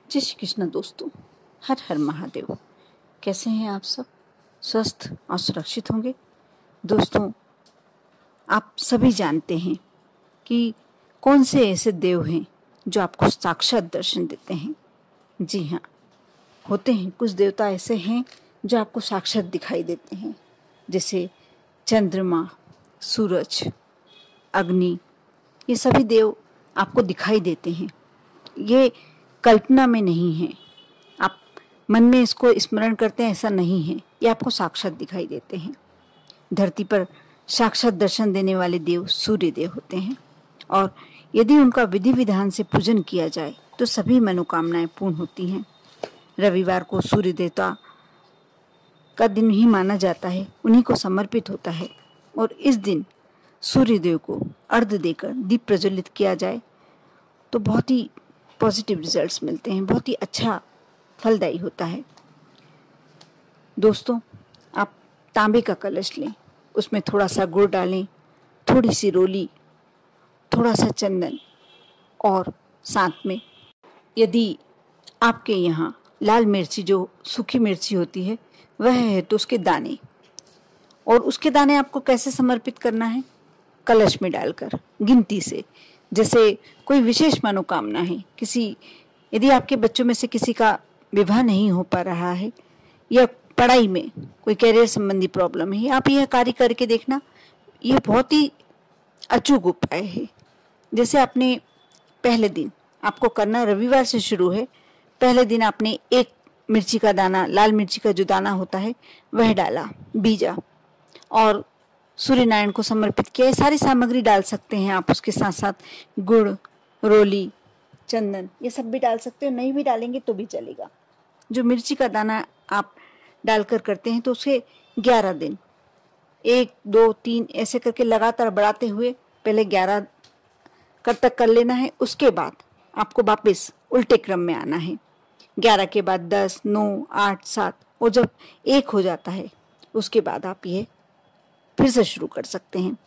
जय श्री कृष्ण दोस्तों, हर हर महादेव। कैसे हैं आप सब? स्वस्थ और सुरक्षित होंगे। दोस्तों, आप सभी जानते हैं कि कौन से ऐसे देव हैं जो आपको साक्षात दर्शन देते हैं। जी हाँ, होते हैं कुछ देवता ऐसे हैं जो आपको साक्षात दिखाई देते हैं, जैसे चंद्रमा, सूरज, अग्नि। ये सभी देव आपको दिखाई देते हैं। ये कल्पना में नहीं है, आप मन में इसको स्मरण करते हैं, ऐसा नहीं है। ये आपको साक्षात दिखाई देते हैं। धरती पर साक्षात दर्शन देने वाले देव सूर्य देव होते हैं, और यदि उनका विधि विधान से पूजन किया जाए तो सभी मनोकामनाएं पूर्ण होती हैं। रविवार को सूर्य देवता का दिन ही माना जाता है, उन्हीं को समर्पित होता है। और इस दिन सूर्य देव को अर्घ्य देकर दीप प्रज्वलित किया जाए तो बहुत ही पॉजिटिव रिजल्ट्स मिलते हैं, बहुत ही अच्छा फलदायी होता है। दोस्तों, आप तांबे का कलश लें, उसमें थोड़ा सा गुड़ डालें, थोड़ी सी रोली, थोड़ा सा चंदन, और साथ में यदि आपके यहाँ लाल मिर्ची जो सूखी मिर्ची होती है वह है तो उसके दाने, और उसके दाने आपको कैसे समर्पित करना है? कलश में डालकर गिनती से। जैसे कोई विशेष मनोकामना है, यदि आपके बच्चों में से किसी का विवाह नहीं हो पा रहा है, या पढ़ाई में कोई करियर संबंधी प्रॉब्लम है, आप यह कार्य करके देखना। यह बहुत ही अचूक उपाय है। जैसे आपने पहले दिन आपको करना, रविवार से शुरू है। पहले दिन आपने एक मिर्ची का दाना, लाल मिर्ची का जो दाना होता है वह डाला, बीजा, और सूर्य नारायण को समर्पित किया। सारी सामग्री डाल सकते हैं आप, उसके साथ साथ गुड़, रोली, चंदन, ये सब भी डाल सकते हो। नहीं भी डालेंगे तो भी चलेगा। जो मिर्ची का दाना आप डालकर करते हैं तो उसे 11 दिन 1, 2, 3 ऐसे करके लगातार बढ़ाते हुए पहले 11 तक कर लेना है। उसके बाद आपको वापस उल्टे क्रम में आना है। 11 के बाद 10, 9, 8, 7, और जब 1 हो जाता है उसके बाद आप ये फिर से शुरू कर सकते हैं।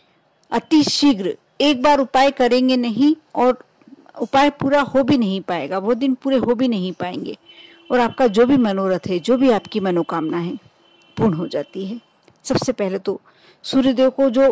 अति शीघ्र एक बार उपाय करेंगे नहीं, और उपाय पूरा हो भी नहीं पाएगा, वो दिन पूरे हो भी नहीं पाएंगे, और आपका जो भी मनोरथ है, जो भी आपकी मनोकामना है, पूर्ण हो जाती है। सबसे पहले तो सूर्यदेव को, जो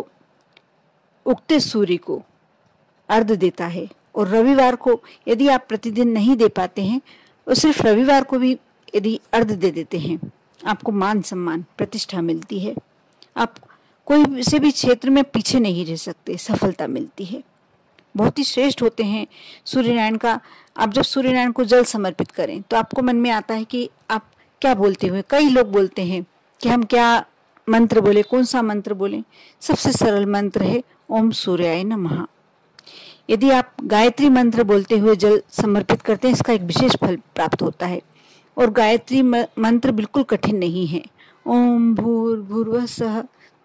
उगते सूर्य को अर्घ्य देता है, और रविवार को यदि आप प्रतिदिन नहीं दे पाते हैं और सिर्फ रविवार को भी यदि अर्घ्य दे देते हैं, आपको मान सम्मान, प्रतिष्ठा मिलती है। आप कोई से भी क्षेत्र में पीछे नहीं रह सकते, सफलता मिलती है। बहुत ही श्रेष्ठ होते हैं सूर्यनारायण का। आप जब सूर्यनारायण को जल समर्पित करें तो आपको मन में आता है कि आप क्या बोलते हुए, कई लोग बोलते हैं कि हम क्या मंत्र बोले, कौन सा मंत्र बोलें। सबसे सरल मंत्र है ओम सूर्याय नमः। यदि आप गायत्री मंत्र बोलते हुए जल समर्पित करते हैं, इसका एक विशेष फल प्राप्त होता है। और गायत्री मंत्र बिल्कुल कठिन नहीं है। ओम भूर्भुवस्सुः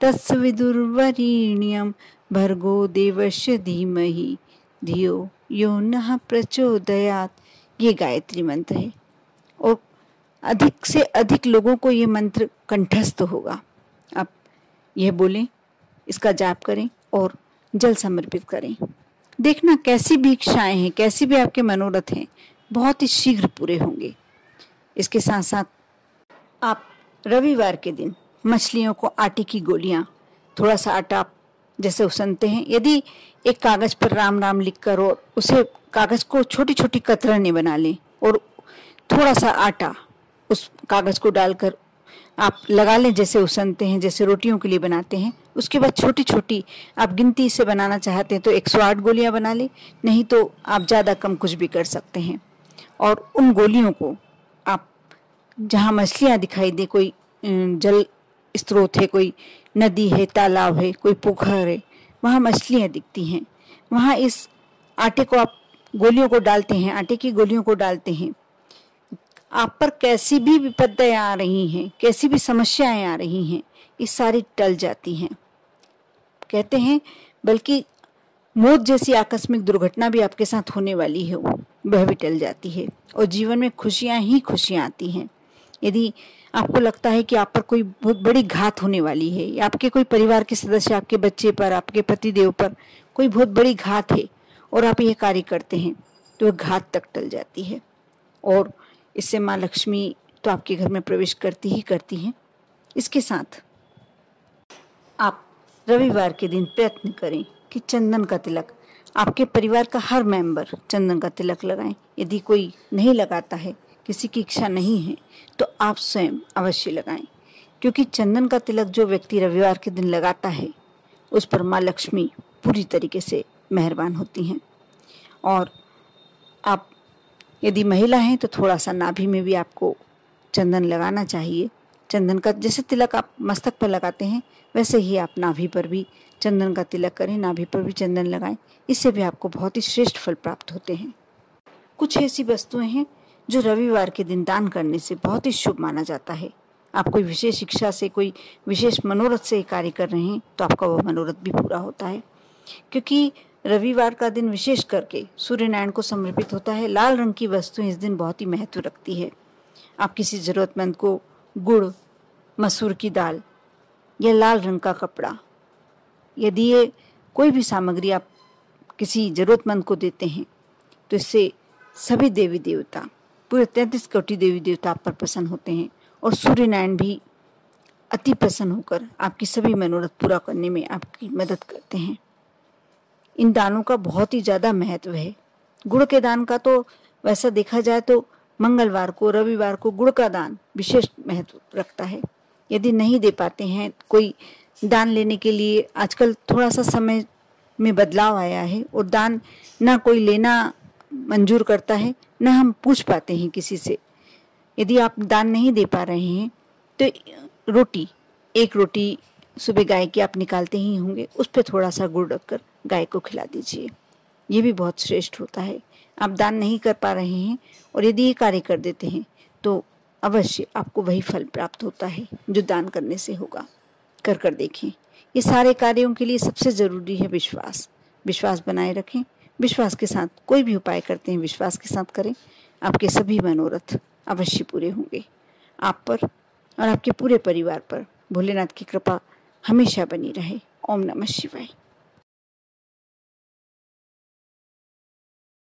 तत्सवितुर्वरेण्यं भर्गो देवस्य धीमहि धियो यो नः प्रचोदयात्, ये गायत्री मंत्र है। और अधिक से अधिक लोगों को ये मंत्र कंठस्थ होगा। आप यह बोलें, इसका जाप करें और जल समर्पित करें। देखना कैसी भी इच्छाएं हैं, कैसी भी आपके मनोरथ हैं, बहुत ही शीघ्र पूरे होंगे। इसके साथ साथ आप रविवार के दिन मछलियों को आटे की गोलियां, थोड़ा सा आटा जैसे उसनते हैं, यदि एक कागज पर राम राम लिखकर और उसे कागज को छोटी छोटी कतरनें बना लें, और थोड़ा सा आटा उस कागज को डालकर आप लगा लें, जैसे उसनते हैं, जैसे रोटियों के लिए बनाते हैं। उसके बाद छोटी छोटी आप गिनती से बनाना चाहते हैं तो 108 गोलियां बना लें, नहीं तो आप ज़्यादा कम कुछ भी कर सकते हैं। और उन गोलियों को आप जहाँ मछलियाँ दिखाई दे, कोई जल स्रोत है, कोई नदी है, तालाब है, कोई पोखर है, वहाँ मछलियाँ दिखती हैं, वहाँ इस आटे को आप गोलियों को डालते हैं, आटे की गोलियों को डालते हैं। आप पर कैसी भी विपत्तियाँ आ रही हैं, कैसी भी समस्याएं आ रही हैं, ये सारी टल जाती हैं। कहते हैं बल्कि मौत जैसी आकस्मिक दुर्घटना भी आपके साथ होने वाली है, वह भी टल जाती है, और जीवन में खुशियां ही खुशियां आती हैं। यदि आपको लगता है कि आप पर कोई बहुत बड़ी घात होने वाली है, या आपके कोई परिवार के सदस्य, आपके बच्चे पर, आपके पतिदेव पर कोई बहुत बड़ी घात है, और आप यह कार्य करते हैं, तो वह घात तक टल जाती है। और इससे माँ लक्ष्मी तो आपके घर में प्रवेश करती ही करती हैं। इसके साथ आप रविवार के दिन प्रयत्न करें कि चंदन का तिलक, आपके परिवार का हर मेंबर चंदन का तिलक लगाएं। यदि कोई नहीं लगाता है, किसी की इच्छा नहीं है, तो आप स्वयं अवश्य लगाएं, क्योंकि चंदन का तिलक जो व्यक्ति रविवार के दिन लगाता है उस पर माँ लक्ष्मी पूरी तरीके से मेहरबान होती हैं। और आप यदि महिला हैं तो थोड़ा सा नाभि में भी आपको चंदन लगाना चाहिए। चंदन का जैसे तिलक आप मस्तक पर लगाते हैं वैसे ही आप नाभि पर भी चंदन का तिलक करें, नाभि पर भी चंदन लगाएं। इससे भी आपको बहुत ही श्रेष्ठ फल प्राप्त होते हैं। कुछ ऐसी वस्तुएं हैं जो रविवार के दिन दान करने से बहुत ही शुभ माना जाता है। आप कोई विशेष इच्छा से, कोई विशेष मनोरथ से कार्य कर रहे हैं तो आपका वह मनोरथ भी पूरा होता है, क्योंकि रविवार का दिन विशेष करके सूर्य नारायण को समर्पित होता है। लाल रंग की वस्तुएं इस दिन बहुत ही महत्व रखती है। आप किसी ज़रूरतमंद को गुड़, मसूर की दाल या लाल रंग का कपड़ा, यदि ये कोई भी सामग्री आप किसी ज़रूरतमंद को देते हैं तो इससे सभी देवी देवता, पूरे 33 कोटि देवी देवता आप पर प्रसन्न होते हैं और सूर्य नारायण भी अति प्रसन्न होकर आपकी सभी मनोरथ पूरा करने में आपकी मदद करते हैं। इन दानों का बहुत ही ज़्यादा महत्व है। गुड़ के दान का तो वैसा देखा जाए तो मंगलवार को, रविवार को गुड़ का दान विशेष महत्व रखता है। यदि नहीं दे पाते हैं, कोई दान लेने के लिए आजकल थोड़ा सा समय में बदलाव आया है और दान ना कोई लेना मंजूर करता है, ना हम पूछ पाते हैं किसी से। यदि आप दान नहीं दे पा रहे हैं तो एक रोटी सुबह गाय की आप निकालते ही होंगे, उस पर थोड़ा सा गुड़ रखकर गाय को खिला दीजिए। ये भी बहुत श्रेष्ठ होता है। आप दान नहीं कर पा रहे हैं और यदि ये कार्य कर देते हैं तो अवश्य आपको वही फल प्राप्त होता है जो दान करने से होगा। कर देखें। ये सारे कार्यों के लिए सबसे ज़रूरी है विश्वास। विश्वास बनाए रखें। विश्वास के साथ कोई भी उपाय करते हैं, विश्वास के साथ करें। आपके सभी मनोरथ अवश्य पूरे होंगे। आप पर और आपके पूरे परिवार पर भोलेनाथ की कृपा हमेशा बनी रहे। ओम नमः शिवाय।